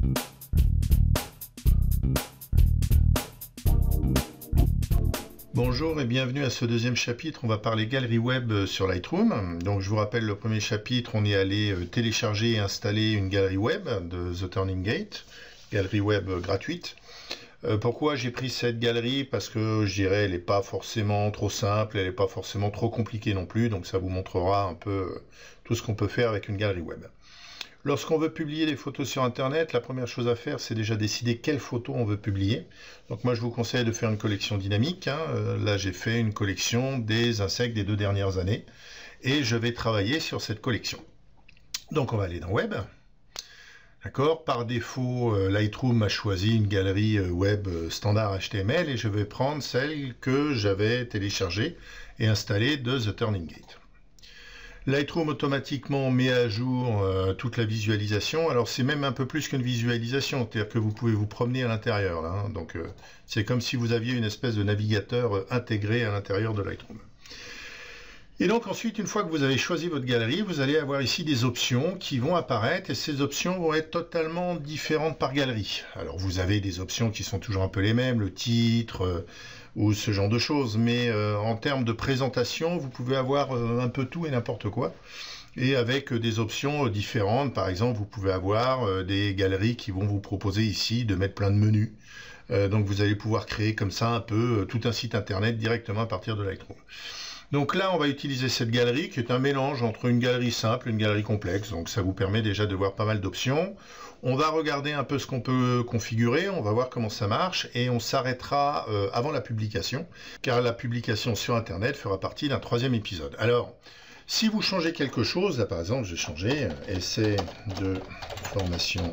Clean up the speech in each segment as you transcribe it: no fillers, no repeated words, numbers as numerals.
Bonjour et bienvenue à ce deuxième chapitre. On va parler galerie web sur Lightroom. Donc je vous rappelle, le premier chapitre, on est allé télécharger et installer une galerie web de The Turning Gate, galerie web gratuite. Pourquoi j'ai pris cette galerie? Parce que je dirais elle n'est pas forcément trop simple, elle n'est pas forcément trop compliquée non plus, donc ça vous montrera un peu tout ce qu'on peut faire avec une galerie web. Lorsqu'on veut publier des photos sur internet, la première chose à faire, c'est déjà décider quelles photos on veut publier. Donc moi je vous conseille de faire une collection dynamique. Là j'ai fait une collection des insectes des 2 dernières années et je vais travailler sur cette collection. Donc on va aller dans Web. D'accord, par défaut, Lightroom a choisi une galerie web standard HTML et je vais prendre celle que j'avais téléchargée et installée de The Turning Gate. Lightroom automatiquement met à jour toute la visualisation. Alors c'est même un peu plus qu'une visualisation, c'est-à-dire que vous pouvez vous promener à l'intérieur. Donc c'est comme si vous aviez une espèce de navigateur intégré à l'intérieur de Lightroom. Et donc ensuite, une fois que vous avez choisi votre galerie, vous allez avoir ici des options qui vont apparaître et ces options vont être totalement différentes par galerie. Alors vous avez des options qui sont toujours un peu les mêmes, le titre ou ce genre de choses, mais en termes de présentation, vous pouvez avoir un peu tout et n'importe quoi. Et avec des options différentes, par exemple, vous pouvez avoir des galeries qui vont vous proposer ici de mettre plein de menus. Donc vous allez pouvoir créer comme ça un peu tout un site internet directement à partir de Lightroom. Donc là, on va utiliser cette galerie qui est un mélange entre une galerie simple et une galerie complexe. Donc ça vous permet déjà de voir pas mal d'options. On va regarder un peu ce qu'on peut configurer, on va voir comment ça marche et on s'arrêtera avant la publication, car la publication sur Internet fera partie d'un 3e épisode. Alors, si vous changez quelque chose, là par exemple, je vais changer essai de formation,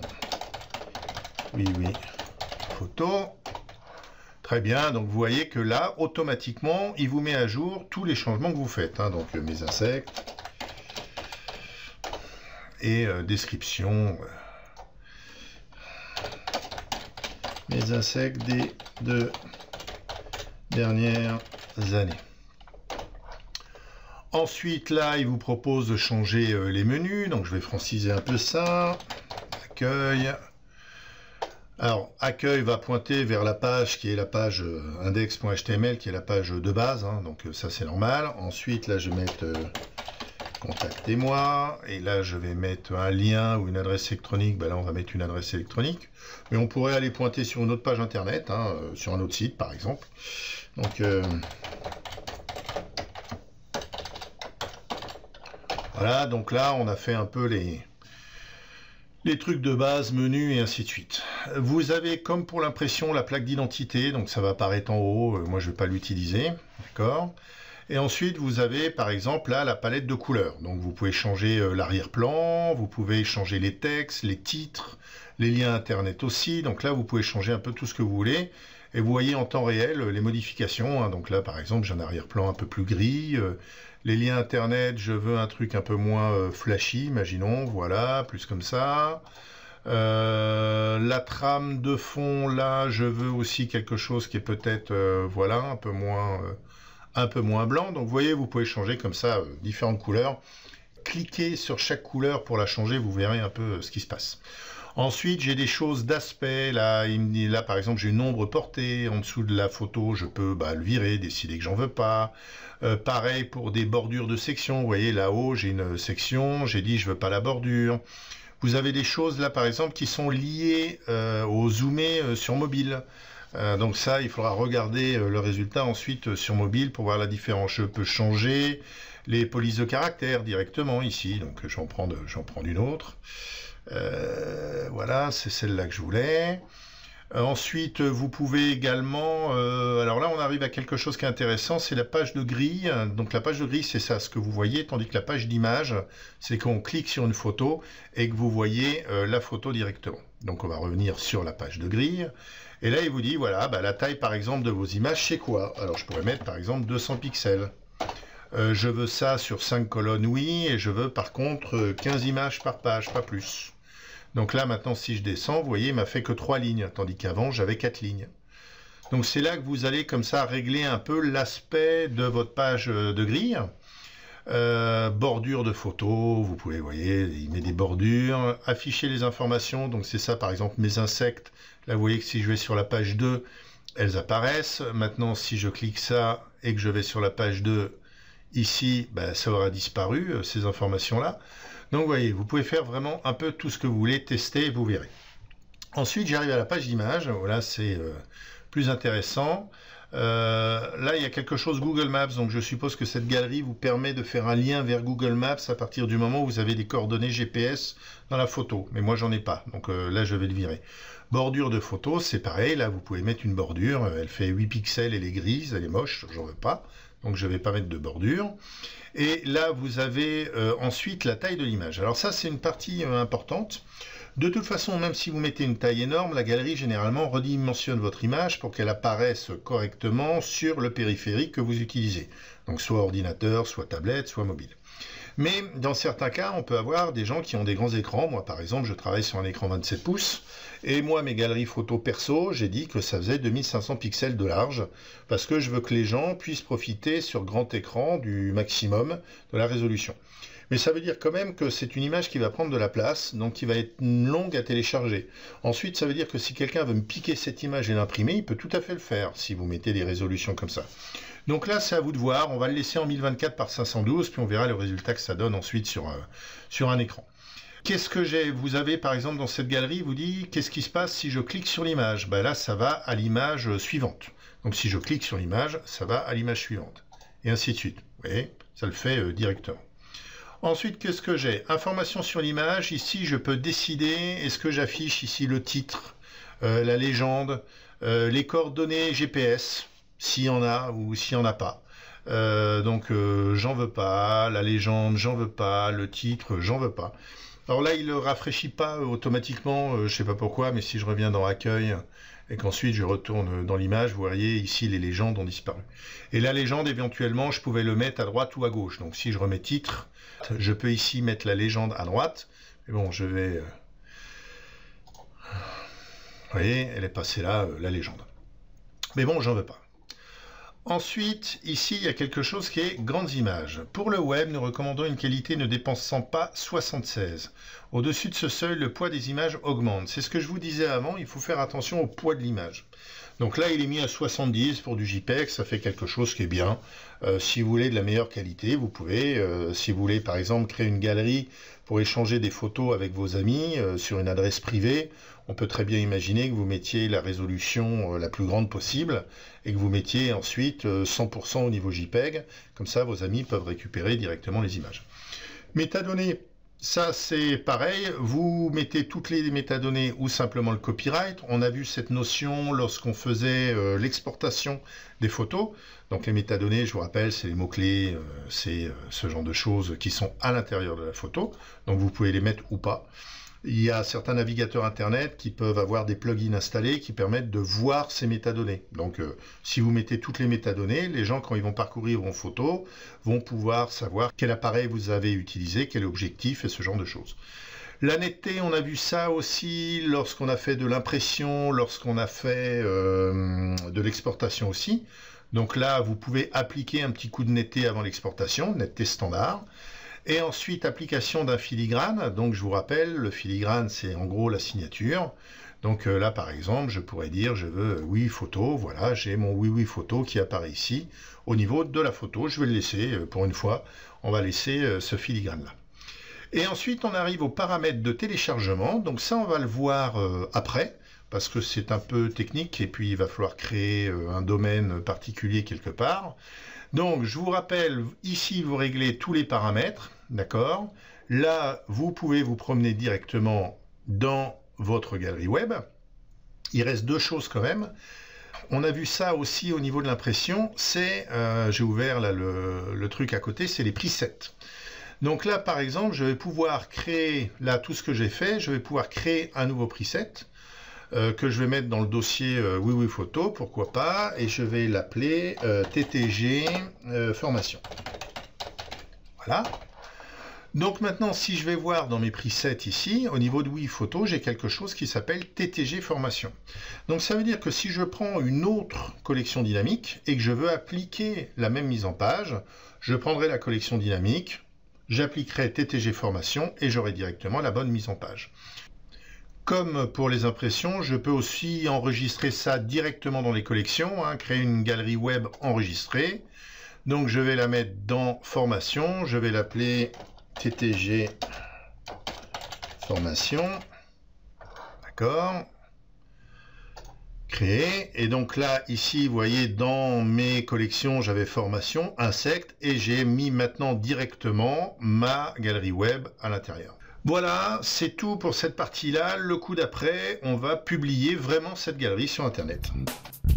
oui, photo. Très bien, donc vous voyez que là, automatiquement, il vous met à jour tous les changements que vous faites. Donc mes insectes et description. Mes insectes des 2 dernières années. Ensuite, là, il vous propose de changer les menus. Donc je vais franciser un peu ça. Accueil. Alors, accueil va pointer vers la page qui est la page index.html, qui est la page de base, donc ça c'est normal. Ensuite, là je vais mettre contactez-moi, et là je vais mettre un lien ou une adresse électronique. Là on va mettre une adresse électronique, mais on pourrait aller pointer sur une autre page internet, sur un autre site par exemple. Donc voilà, donc là on a fait un peu les trucs de base, menu et ainsi de suite. Vous avez, comme pour l'impression, la plaque d'identité, donc ça va apparaître en haut, moi je ne vais pas l'utiliser, d'accord. Et ensuite vous avez par exemple là la palette de couleurs, donc vous pouvez changer l'arrière-plan, vous pouvez changer les textes, les titres, les liens internet aussi, donc là vous pouvez changer un peu tout ce que vous voulez, et vous voyez en temps réel les modifications, donc là par exemple j'ai un arrière-plan un peu plus gris, les liens internet, je veux un truc un peu moins flashy, imaginons, voilà, plus comme ça. La trame de fond, là, je veux aussi quelque chose qui est peut-être, voilà, un peu moins blanc. Donc, vous voyez, vous pouvez changer comme ça différentes couleurs. Cliquez sur chaque couleur pour la changer, vous verrez un peu ce qui se passe. Ensuite, j'ai des choses d'aspect. Là, par exemple, j'ai une ombre portée. En dessous de la photo, je peux le virer, décider que j'en veux pas. Pareil pour des bordures de section. Vous voyez, là-haut, j'ai une section. J'ai dit, je veux pas la bordure. Vous avez des choses, là, par exemple, qui sont liées au zoomé sur mobile. Donc ça, il faudra regarder le résultat ensuite sur mobile pour voir la différence. Je peux changer les polices de caractère directement ici. Donc, j'en prends une autre. Voilà, c'est celle-là que je voulais. Ensuite, vous pouvez également... alors là, on arrive à quelque chose qui est intéressant, c'est la page de grille. Donc la page de grille, c'est ça, ce que vous voyez, tandis que la page d'image, c'est qu'on clique sur une photo et que vous voyez la photo directement. Donc on va revenir sur la page de grille. Et là, il vous dit, voilà, la taille, par exemple, de vos images, c'est quoi? Alors je pourrais mettre, par exemple, 200 pixels. Je veux ça sur 5 colonnes, oui, et je veux, par contre, 15 images par page, pas plus. Donc là, maintenant, si je descends, vous voyez, il m'a fait que 3 lignes, tandis qu'avant, j'avais 4 lignes. Donc c'est là que vous allez comme ça régler un peu l'aspect de votre page de grille. Bordure de photos, vous pouvez, vous voyez, il met des bordures. Afficher les informations, donc c'est ça par exemple mes insectes. Là vous voyez que si je vais sur la page 2, elles apparaissent. Maintenant si je clique ça et que je vais sur la page 2, ici, ben, ça aura disparu, ces informations-là. Donc vous voyez, vous pouvez faire vraiment un peu tout ce que vous voulez, tester, vous verrez. Ensuite j'arrive à la page d'image, voilà c'est plus intéressant. Là, il y a quelque chose Google Maps, donc je suppose que cette galerie vous permet de faire un lien vers Google Maps à partir du moment où vous avez des coordonnées GPS dans la photo. Mais moi, j'en ai pas, donc là, je vais le virer. Bordure de photo, c'est pareil, là, vous pouvez mettre une bordure, elle fait 8 pixels, elle est grise, elle est moche, j'en veux pas, donc je ne vais pas mettre de bordure. Et là, vous avez ensuite la taille de l'image. Alors ça, c'est une partie importante. De toute façon, même si vous mettez une taille énorme, la galerie généralement redimensionne votre image pour qu'elle apparaisse correctement sur le périphérique que vous utilisez. Donc soit ordinateur, soit tablette, soit mobile. Mais dans certains cas, on peut avoir des gens qui ont des grands écrans. Moi par exemple, je travaille sur un écran 27 pouces. Et moi, mes galeries photos perso, j'ai dit que ça faisait 2500 pixels de large. Parce que je veux que les gens puissent profiter sur grand écran du maximum de la résolution. Mais ça veut dire quand même que c'est une image qui va prendre de la place, donc qui va être longue à télécharger. Ensuite, ça veut dire que si quelqu'un veut me piquer cette image et l'imprimer, il peut tout à fait le faire, si vous mettez des résolutions comme ça. Donc là, c'est à vous de voir. On va le laisser en 1024 par 512, puis on verra le résultat que ça donne ensuite sur un écran. Qu'est-ce que j'ai? Vous avez, par exemple, dans cette galerie, vous dit, qu'est-ce qui se passe si je clique sur l'image? Ben là, ça va à l'image suivante. Donc si je clique sur l'image, ça va à l'image suivante. Et ainsi de suite. Vous voyez, ça le fait directement. Ensuite, qu'est-ce que j'ai? Information sur l'image. Ici, je peux décider, est-ce que j'affiche ici le titre, la légende, les coordonnées GPS, s'il y en a ou s'il n'y en a pas. Donc, j'en veux pas, la légende, j'en veux pas, le titre, j'en veux pas. Alors là, il ne rafraîchit pas automatiquement, je ne sais pas pourquoi, mais si je reviens dans Accueil et qu'ensuite je retourne dans l'image, vous voyez ici les légendes ont disparu. Et la légende, éventuellement, je pouvais le mettre à droite ou à gauche. Donc si je remets titre, je peux ici mettre la légende à droite. Mais bon, je vais... Vous voyez, elle est passée là, la légende. Mais bon, j'en veux pas. Ensuite, ici, il y a quelque chose qui est grandes images. Pour le web, nous recommandons une qualité ne dépassant pas 76. Au-dessus de ce seuil, le poids des images augmente. C'est ce que je vous disais avant, il faut faire attention au poids de l'image. Donc là, il est mis à 70 pour du JPEG, ça fait quelque chose qui est bien. Si vous voulez de la meilleure qualité, vous pouvez, si vous voulez par exemple créer une galerie pour échanger des photos avec vos amis sur une adresse privée, on peut très bien imaginer que vous mettiez la résolution la plus grande possible et que vous mettiez ensuite 100% au niveau JPEG. Comme ça, vos amis peuvent récupérer directement les images. Métadonnées. Ça, c'est pareil, vous mettez toutes les métadonnées ou simplement le copyright. On a vu cette notion lorsqu'on faisait l'exportation des photos. Donc les métadonnées, je vous rappelle, c'est les mots-clés, c'est ce genre de choses qui sont à l'intérieur de la photo. Donc vous pouvez les mettre ou pas. Il y a certains navigateurs internet qui peuvent avoir des plugins installés qui permettent de voir ces métadonnées. Donc si vous mettez toutes les métadonnées, les gens quand ils vont parcourir vos photos vont pouvoir savoir quel appareil vous avez utilisé, quel objectif et ce genre de choses. La netteté, on a vu ça aussi lorsqu'on a fait de l'impression, lorsqu'on a fait de l'exportation aussi. Donc là, vous pouvez appliquer un petit coup de netteté avant l'exportation, netteté standard. Et ensuite, application d'un filigrane. Donc, je vous rappelle, le filigrane, c'est en gros la signature. Donc là, par exemple, je pourrais dire, je veux oui photo. Voilà, j'ai mon oui photo qui apparaît ici. Au niveau de la photo, je vais le laisser, pour une fois, on va laisser ce filigrane-là. Et ensuite, on arrive aux paramètres de téléchargement. Donc ça, on va le voir après, parce que c'est un peu technique. Et puis, il va falloir créer un domaine particulier quelque part. Donc, je vous rappelle, ici, vous réglez tous les paramètres, d'accord? Là, vous pouvez vous promener directement dans votre galerie web. Il reste deux choses quand même. On a vu ça aussi au niveau de l'impression, c'est, j'ai ouvert là le truc à côté, c'est les presets. Donc là, par exemple, je vais pouvoir créer, là, tout ce que j'ai fait, je vais pouvoir créer un nouveau preset. Que je vais mettre dans le dossier oui photo, pourquoi pas, et je vais l'appeler TTG formation. Voilà. Donc maintenant, si je vais voir dans mes presets ici, au niveau de Wii Photo, j'ai quelque chose qui s'appelle TTG Formation. Donc ça veut dire que si je prends une autre collection dynamique et que je veux appliquer la même mise en page, je prendrai la collection dynamique, j'appliquerai TTG Formation et j'aurai directement la bonne mise en page. Comme pour les impressions, je peux aussi enregistrer ça directement dans les collections, créer une galerie web enregistrée. Donc je vais la mettre dans Formation, je vais l'appeler TTG Formation. D'accord. Créer. Et donc là, ici, vous voyez, dans mes collections, j'avais Formation, Insect, et j'ai mis maintenant directement ma galerie web à l'intérieur. Voilà, c'est tout pour cette partie-là. Le coup d'après, on va publier vraiment cette galerie sur Internet.